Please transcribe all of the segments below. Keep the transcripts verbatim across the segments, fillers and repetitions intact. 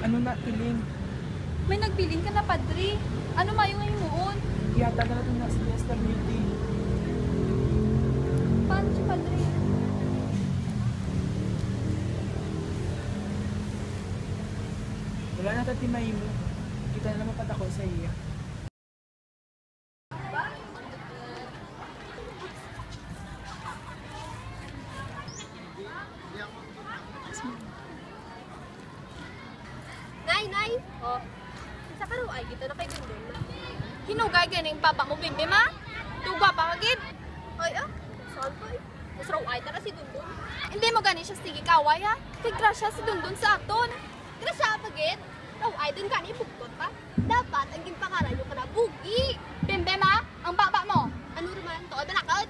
Ano na, piling? May nagbilin ka na, Padre. Ano mayo ngayon moon? Yata na natin na si Esther Beauty. Paano si Padre? Wala na tatimay mo. Kita na naman patako sa iya. Nay, nay! Oh. Sa karo ay kita na kay Dundon na. Hinugay ganing papa mo, bimbe ma? Tuga pa kagid. Ay ah, saan pa eh? Mas raw ay tara si Dundon. Hindi mo gani siya sige kaway ha. Kay grasya si Dundon sa aton. Grasya pagit. Raw ay dun ka ni bugtot pa. Dapat ang ginpangalan nyo ka na bugi. Bimbe ma, ang baba mo. Ano naman to? Dalakad?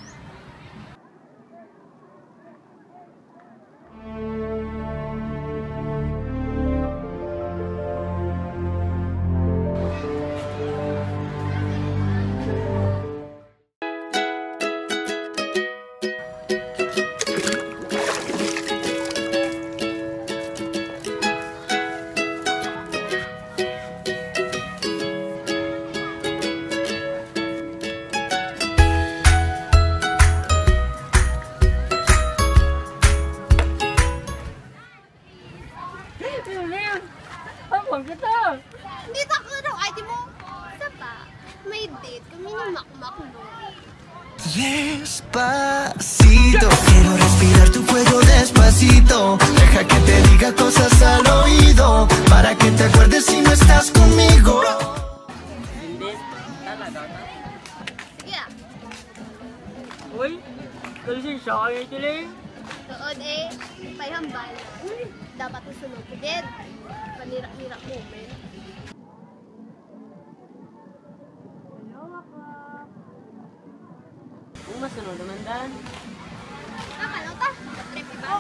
Amang kita! Hindi ta ka raw ay di mo. Isa pa, may date kami ni Makmak no. Despacito, quiero respirar tu cuello despacito. Deja que te diga cosas al oído, para que te acuerdes si no estás conmigo. Hindi, talaga na. Sige ah. Uy, kasi siya kayo tiling. Tuod eh, may hambal. Dapat usunod ko din. Panirak-nirak moment. Kung masunod naman dan. Ah, ano ta? Trip iba?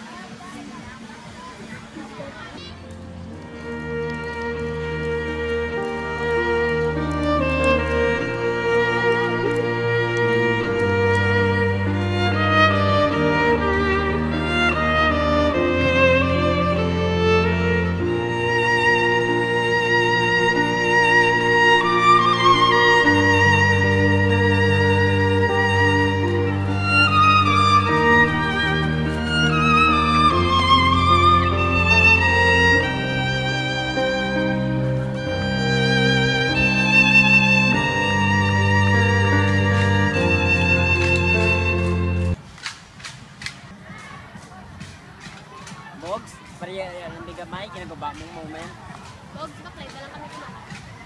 Box, pariya yan ang bigamay, kinagaba mong moment. Bogs, baklay ka lang kami kumakas.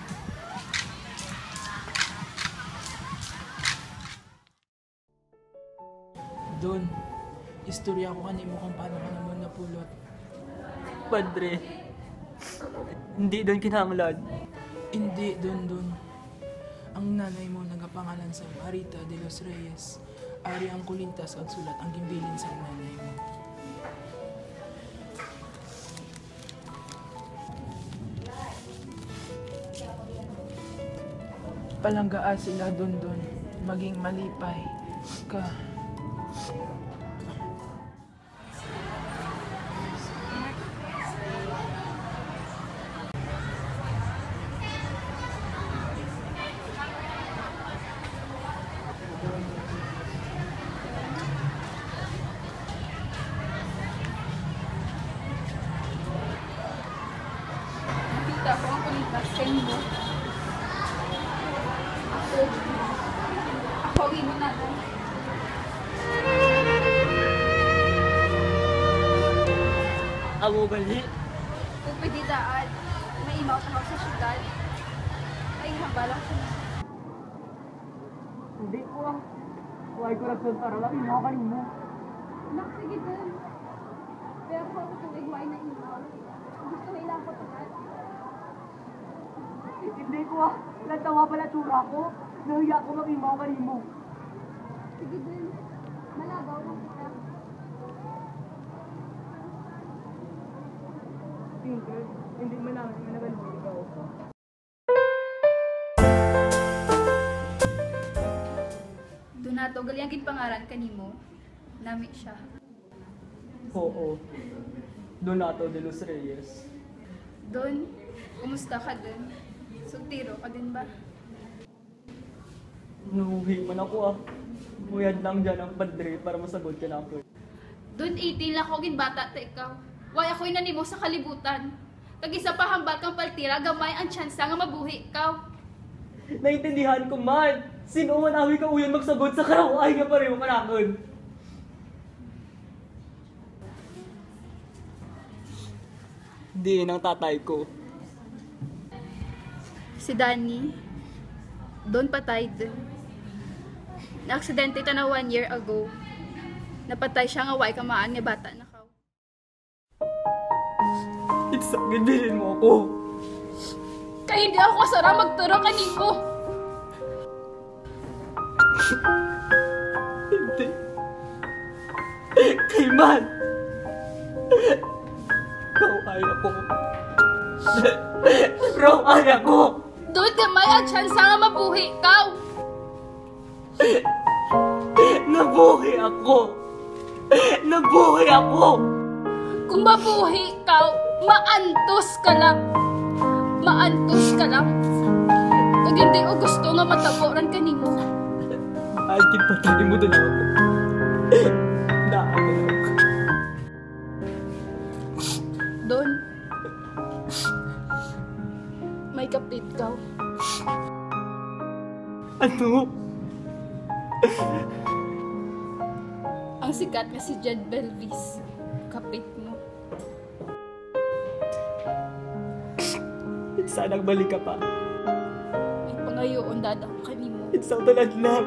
Doon, istorya ko kanimo kung paano ka naman napulot. Padre, hindi doon kinahanglan. Hindi, doon, doon. Ang nanay mo nagapangalan sa Marita de los Reyes. Ari ang kulintas ang sulat ang gimbilin sa nanay mo. Palanggaan sila doon doon, maging malipay ka. Nakita ko ang kulitas sa inyo. Ako. Ako, mo na to. Amo gali? Kung pwede daan, may imaw tawag sa syudad. Ay, habalang siya. Hindi ko ah. Huwag ko rason para lang imo kanimo. Nak, sige din. Pero kung ako tuwig mo ay naimaw, gusto ko ilang ko tuwag. Hindi ko ah. Lantawa pala tsura ko. Nahiya ko mag-imaw kanimo. Sige din. Malagaw lang kita. Tinker, hindi man namin managalbo ikaw. Donato, galing pangaran kanimo. Nami siya. Oo. Donato de los Reyes. Don, kumusta ka din? Sultiro ka din ba? Nahuhi man ako ah. Buyad lang dyan ang padre para masagot ka na ako. Don, eighteen lang ako gin bata ta ikaw. Why ako'y nanimo sa kalibutan. Tag-isa pa hambal kang paltira, gamay ang tsansa nga mabuhi ikaw. Naintindihan ko man. Sino man awi ka uyon magsagot sa karaway nga pareho kanakon. Di ng tatay ko. Si Danny, Don patay din. Na-aksidente ta na one year ago. Napatay siya nga way kamaan nga bata na kaw. It's sakit, bilhin mo ako. Kaya hindi ako kasara magturo kaniko. Hindi. Kay man. Raway ako. Raway ako. Don, gamay ang tsansa nga mabuhi ikaw. Nabuhi ako. Nabuhi ako. Kung mabuhi ikaw, maantos ka lang. Maantos ka lang. Kag hindi ko gusto nga mataboran ka nimo. Alkin patay mo doon ako. Daan na ako. Don, may kapit ka. Ano? Ang sikat nga si Jed Belvis. Kapit mo. Sanang balik ka pa. May pangayoon dadang ka nimo. Isang talad lang.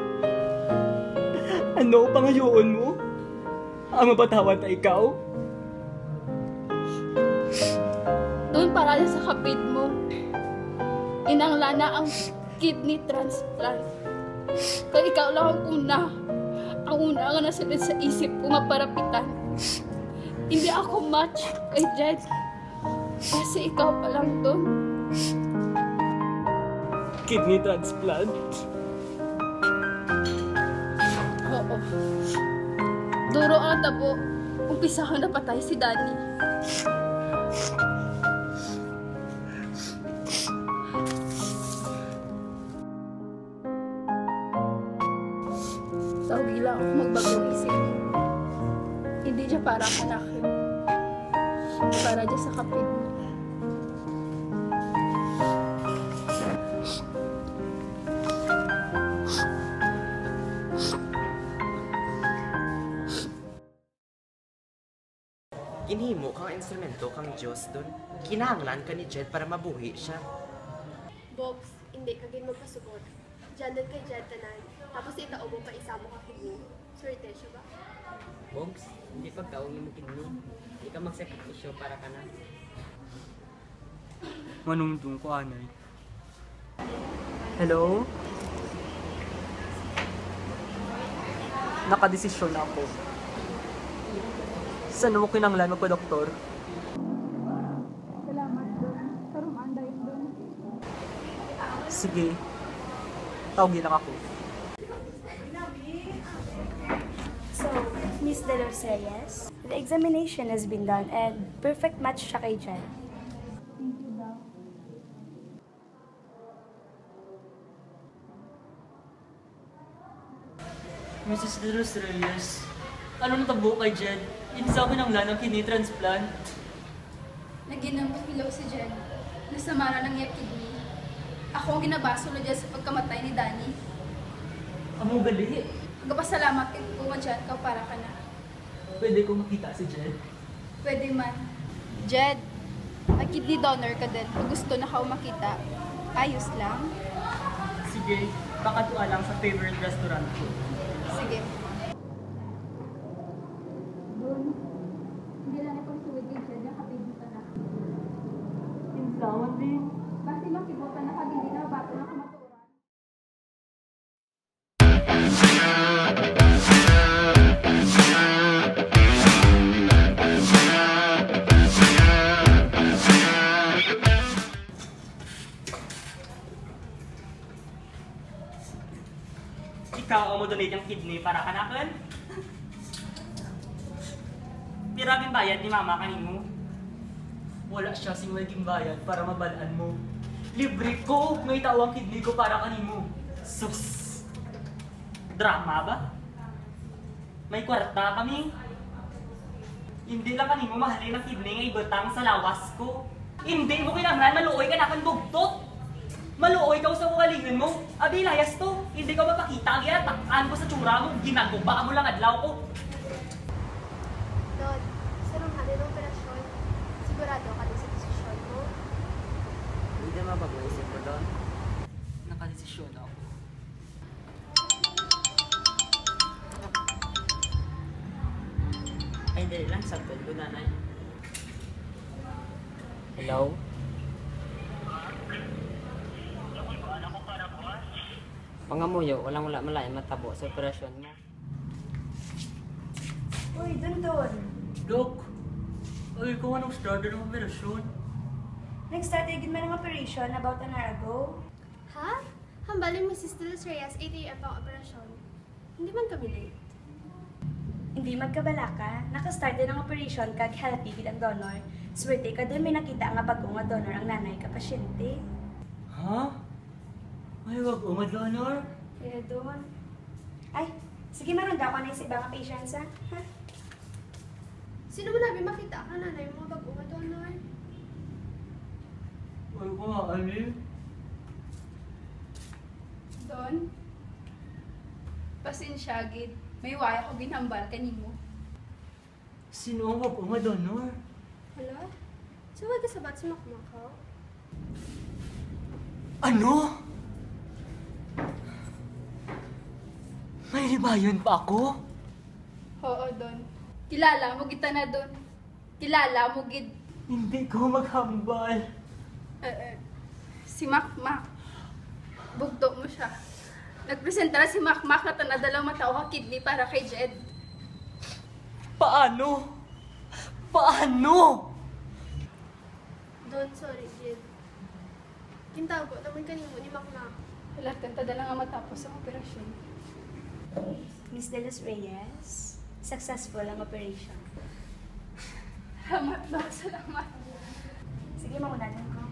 Ano pangayoon mo? Ang mapatawad na ikaw? Doon para lang sa kapit mo. Inangla na ang kidney transplant. Kaya ikaw lang ang una. Ang una nga nasunod sa isip ko nga parapitan. Hindi ako match kay Jed. Kasi ikaw pa lang doon. Kidney transplant? Oo. Duro ang tabo. Umpisa ko na patay si Danny. Tawag lang ako magbagong isip. Hindi siya para kanakin. Para siya sa kapit mo. Ginhimo kang instrumento kang Diyos dun. Kinahanglan ka ni Jed para mabuhi siya. Bobs, hindi ka gin magpasubot. Diyan din kay Jed tanan. Tapos itao mo pa isa mo ka kidney. Swerte siya ba? Bogs, hindi pagkaungi mo kidney. Hindi ka magsakripisyo para ka na. Manungtong ko, anay. Hello? Nakadesisyon na ako. Saan mo kinanglan mo pa, doktor? Salamat doon. Karoon anday doon. Sige. Tawagin lang ako. So, Miss De Los Reyes, the examination has been done and perfect match siya kay Jen. Thank you daw. Missus De Los Reyes, ano natabo kay Jed? Hindi sa akin ang lanang kidney transplant. Naginamot hilaw si Jen. Nasamara ng iya kidney. Ako ang ginabaso na dyan sa pagkamatay ni Danny. Amo gali. Magpasalamat kay ko nga dyan ka para ka na. Pwede ko makita si Jed. Pwede man. Jed, nag-kidney donor ka din. Kung gusto na ka makita, ayos lang. Sige, pakatuwa lang sa favorite restaurant ko. Sige. Doon, hindi lang itong suwid kay Jed yung kapibutan na. Insawan din. Basta makibutan na kag hindi na bato na kumaturan. Ikaw ang mo donate yung kidney para kanakan? Piragin bayad ni mama kanimo. Wala siya sing maging bayad para mabalaan mo. Libre ko, may tao ang kidney ko para kanimo. Sus! Drama ba? May kwarta kami. Hindi lang kanimo mahalin ang kidney nga ibutang sa lawas ko. Hindi mo kailangan maluoy ka na kang bugtot. Maluoy ka sa kukalingan mo. Abi, layas to. Hindi ka mapakita. Ang takaan ko sa tsura mo. Ginagumba mo lang adlaw ko. Don, sa nung halin ng operasyon, sigurado ka din sa desisyon mo. Hindi na mapag-uisip ko doon. Nakadesisyon ako. Ay, dali lang. Sabtod ko, nanay. Hello? Pangamuyo, walang wala malay matabo sa operasyon mo. Uy, dun dun. Dok, ay kung anong start ng operasyon? Nag-start agad man ang operation about an hour ago. Ha? Hambalin mo si Stelos Reyes, eight a m pang operasyon. Hindi man kami late. Hindi magkabala ka, nakastart din ang operation kag healthy bilang donor. Swerte ka dun may nakita nga bago nga donor ang nanay ka pasyente. Ha? Ay, wag umad honor. Kaya doon. Ay, sige marunda ko na yung sa ibang patients ha. ha? Sino mo nabi makita ka nanay mo bago nga donor? Ay, ko nga, Ali. Don, pasensya, gid. May waya ko ginhambal kanimo. Sino ang wag umad honor? Hala? So, wag ka sabat si Makmakaw? Ano? May libayon pa ako? Oo, Don. Kilala mo kita na, Don. Kilala mo, gid. Hindi ko maghambal. Eh, eh, si Makmak. Bugto mo siya. Nagpresenta na si Makmak na tanadalaw matao ka kidney para kay Jed. Paano? Paano? Don, sorry, Jid. Kintago naman kanimo ni Makmak. Wala, tantadala nga matapos ang operasyon. Miss De Los Reyes, successful ang operation. Salamat, Doc. Salamat. Sige, maunanan ko.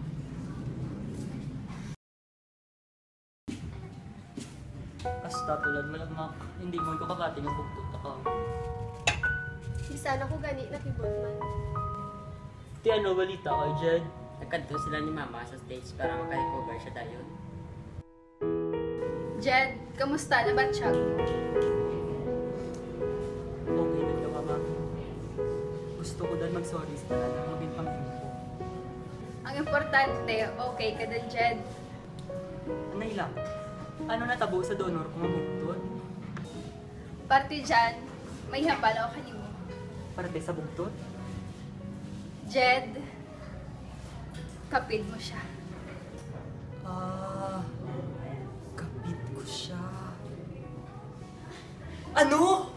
Basta tulad mo lang, Mac. Hindi mo ko kakating ang bugtot ako. Di sana ko gani nakibot man. Ti ano, balita kay Jed? Nagkanto sila ni Mama sa stage para makarecover siya dayon. Jed, kamusta na ba, Chag? Okay din ka, Mama. Gusto ko din mag-sorry sa talaga. Maging pang-info. Ang importante, okay ka din, Jed. Anay lang. Ano natabo sa donor kung mabugtot? Parte dyan, may hambal ako kanimo. Parte sa bugtot? Jed, kapid mo siya. Ah, kapit ko siya. Ano?